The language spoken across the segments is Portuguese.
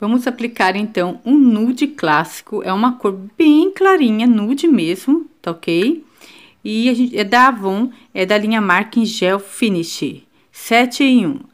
Vamos aplicar, então, um nude clássico. É uma cor bem clarinha, nude mesmo, tá ok? E a gente, é da Avon, é da linha Marking Gel Finish 7 em 1.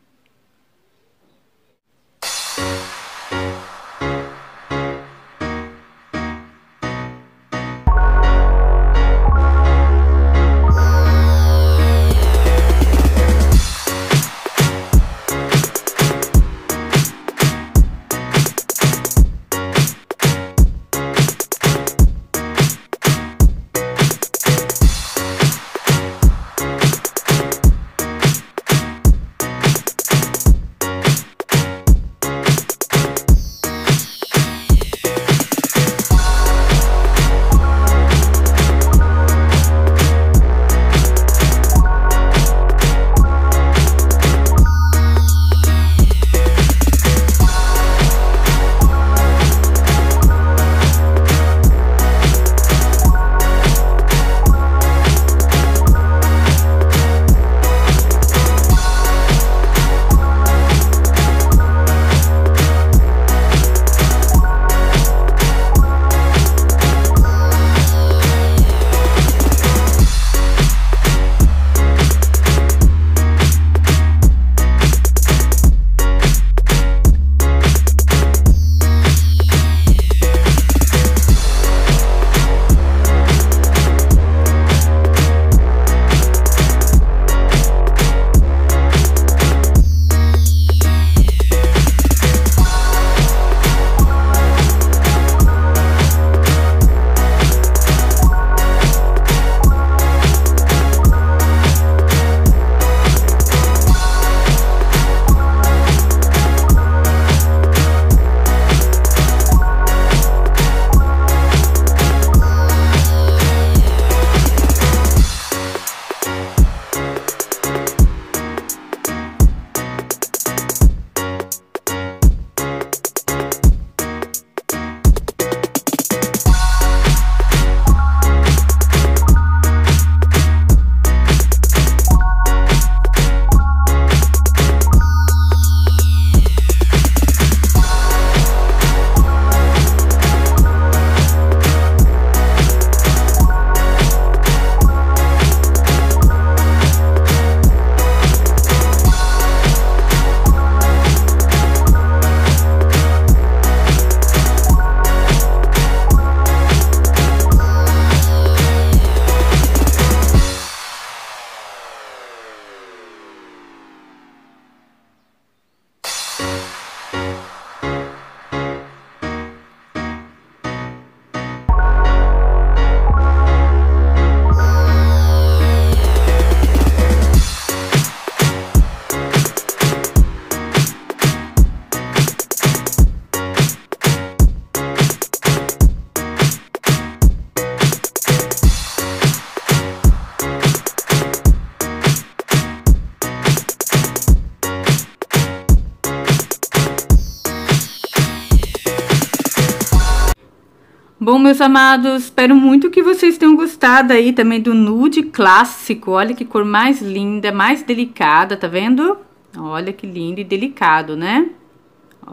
Bom, meus amados, espero muito que vocês tenham gostado aí também do nude clássico. Olha que cor mais linda, mais delicada, tá vendo? Olha que lindo e delicado, né? Ó.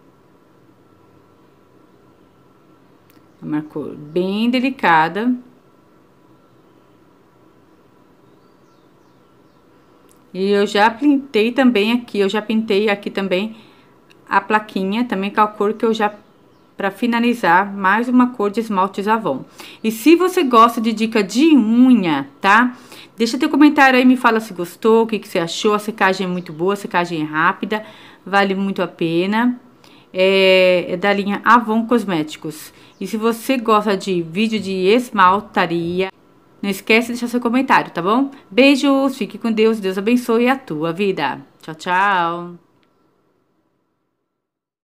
Uma cor bem delicada. E eu já pintei também aqui, eu já pintei aqui também a plaquinha, também com a cor que eu já... Para finalizar, mais uma cor de esmaltes Avon. E se você gosta de dica de unha, tá? Deixa teu comentário aí, me fala se gostou, o que você achou. A secagem é muito boa, a secagem é rápida, vale muito a pena. É da linha Avon Cosméticos. E se você gosta de vídeo de esmaltaria, não esquece de deixar seu comentário, tá bom? Beijos, fique com Deus, Deus abençoe a tua vida. Tchau, tchau.